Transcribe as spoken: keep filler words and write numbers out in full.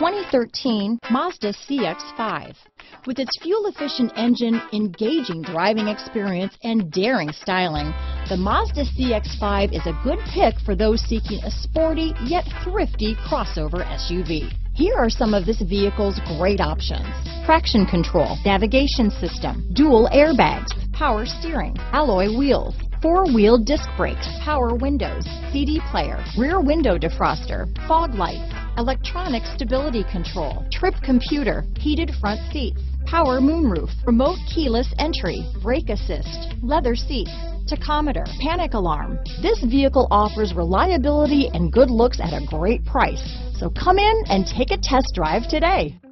twenty thirteen Mazda C X five. With its fuel-efficient engine, engaging driving experience, and daring styling, the Mazda C X five is a good pick for those seeking a sporty yet thrifty crossover S U V. Here are some of this vehicle's great options: traction control, navigation system, dual airbags, power steering, alloy wheels, four-wheel disc brakes, power windows, C D player, rear window defroster, fog lights, electronic stability control, trip computer, heated front seats, power moonroof, remote keyless entry, brake assist, leather seats, tachometer, panic alarm. This vehicle offers reliability and good looks at a great price. So come in and take a test drive today.